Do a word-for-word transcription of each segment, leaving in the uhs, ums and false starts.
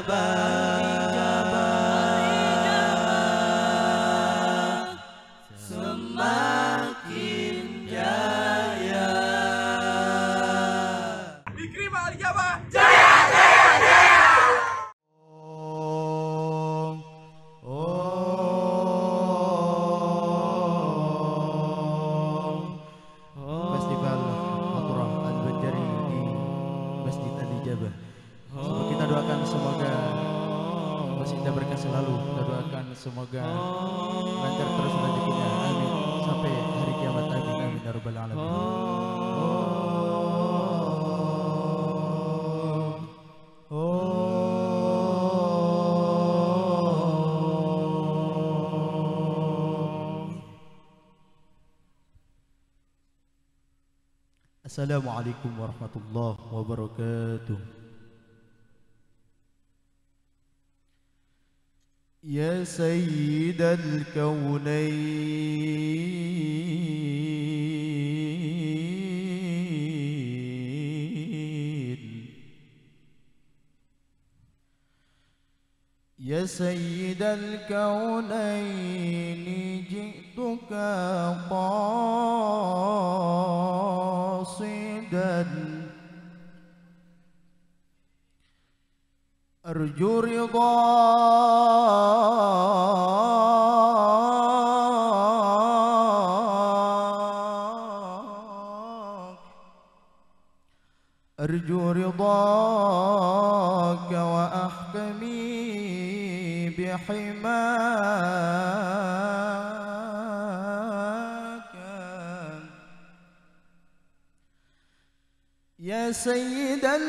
semakin jaya. Diterima Alijabah. Jaya, jaya, jaya. Festival Hadrah Al-Banjari di Masjid Alijabah. Semoga kita doakan semoga masjidnya berkah selalu. Kita doakan semoga lancar terus rezekinya. Amin. Sampai hari kiamat. Amin. Amin ya rabbal alamin. Assalamualaikum warahmatullahi wabarakatuh. Ya Sayyidal Kaunain, Ya Sayyidal Kaunain, ji'tuka qasidan arju ridak, arju ridak wa ahkami bihimaka. Ya Sayyidal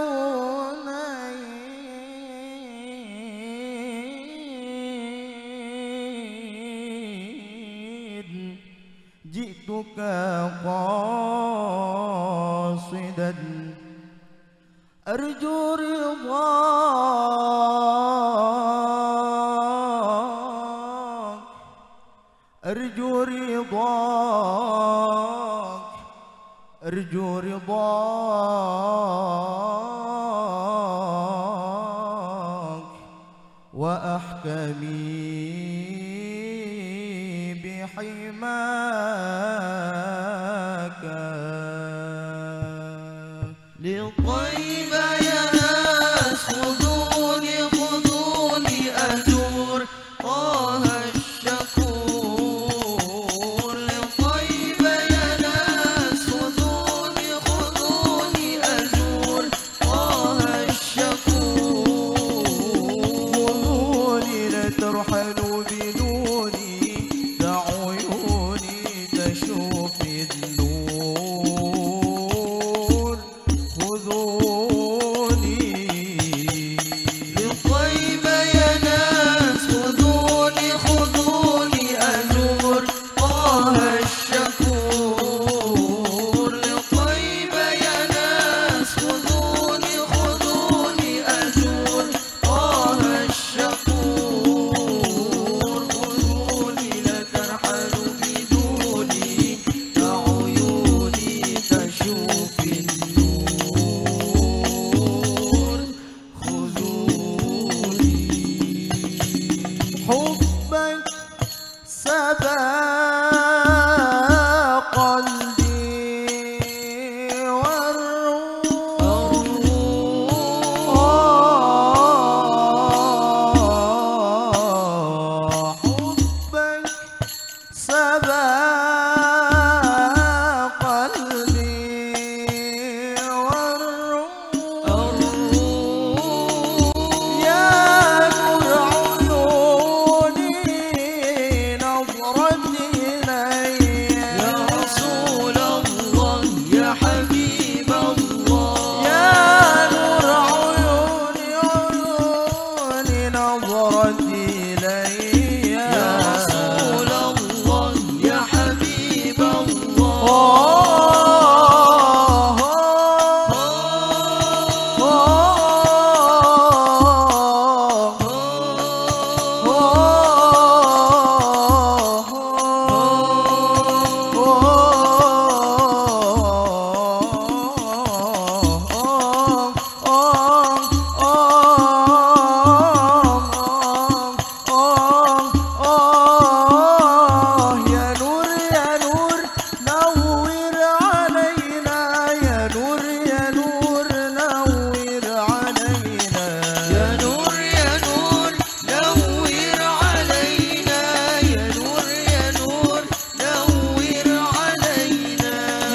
Kaunain, ji'tuka qasidan arju ridak, arju ridak, arju ridak wa ahkami bihimaka. للطيبة يا ناس خذوني خذوني أزور طه الشكور. للطيبة يا ناس خذوني خذوني أزور طه الشكور. خذوني لا ترحلوا بدوني، دعوني تشوف النور. خذوني للطيبة يا ناس خذوني خذوني أزور طه الشكور. للطيبة يا ناس خذوني خذوني أزور طه الشكور. خذوني لا ترحلوا بدوني،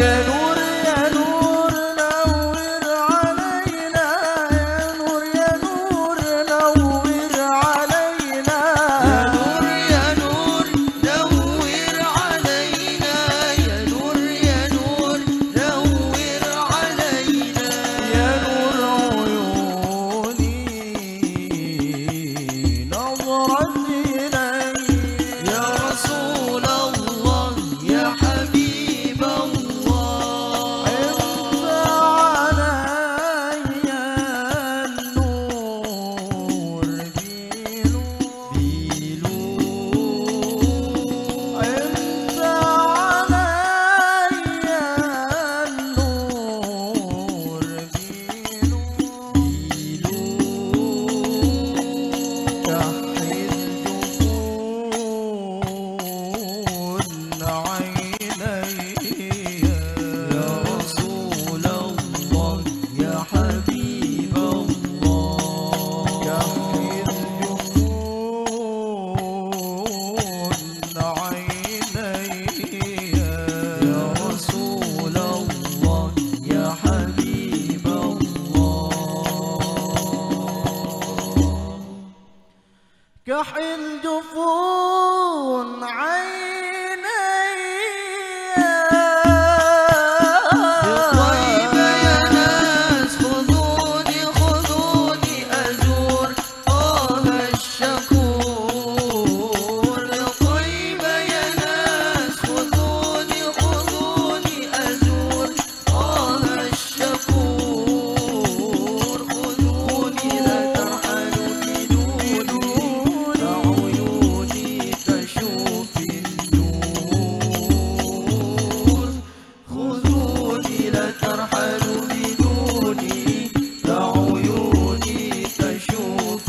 يا نور يا نور نور علينا يا نور يا نور نور علينا يا نور يا نور نور علينا يا نور يا نور نور علينا يا نور عيوني نظرت إليك يا رسول الله يا حبيب الله انت علي النور بيلو انت علي النور بيلو كحل جفون عيني يا رسول الله يا حبيب الله كحل جفون عيني يا رسول الله يا حبيب الله كحل جفون عيني بالطيبة يا ناس خذوني خذوني أزور طه الشكور بالطيبة يا ناس خذوني خذوني أزور طه الشكور خذوني لا ترحلوا بدوني عيوني تشوف النور خذوني لا ترحلوا بدوني عيوني تشوف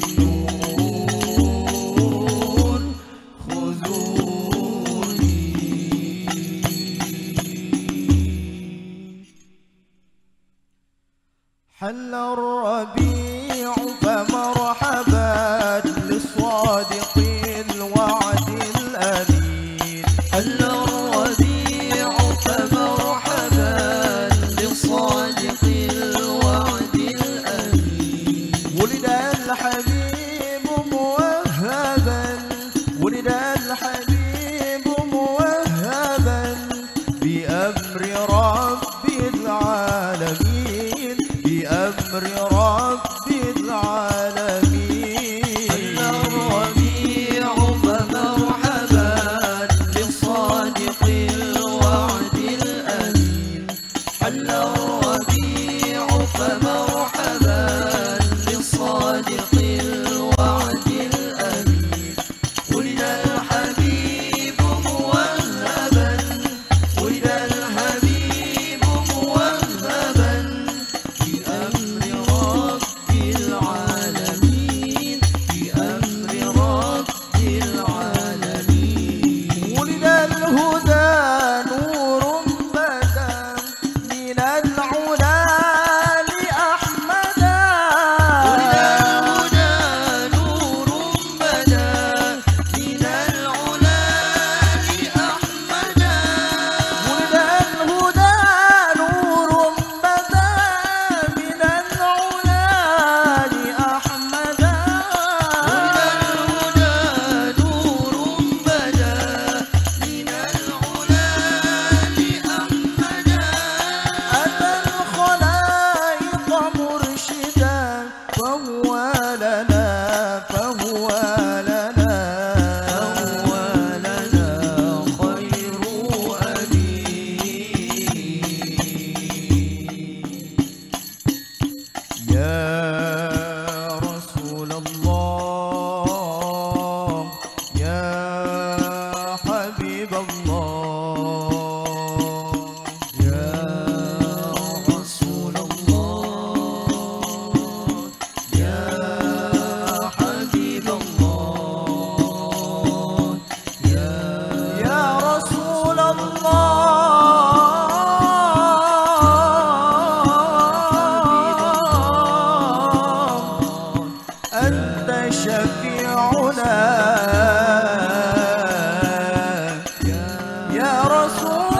النور خذوني حل الربيع فمرحبا للصادق الوعد الأمين حل الربيع فمرحبا للصادق الوعد الأمين ولد الحبيب موهبا ولد الحبيب موهبا بأمر رب العالمين بأمر رب العالمين حل الربيع فمرحبا للصادق الوعد الأمين حل الربيع فمرحبا للصادق الوعد الأمين ولد الحبيب موهبا ولد الحبيب موهبا بأمر رب العالمين بأمر رب العالمين ولد الهدى نور بدا من العلا لأحمدا ولد الهدى نور بدا من العلا لأحمدا ولد الهدى نور بدا من العلا لأحمدا ولد الهدى نور بدا من العلا لأحمدا أتى الخلائق مرشدا فهو لنا فهو لنا فهو لنا خير أمين يا رسول الله يا حبيب الله يا رسول الله يا حبيب الله يا يا رسول الله أنت شفيعنا يا رسول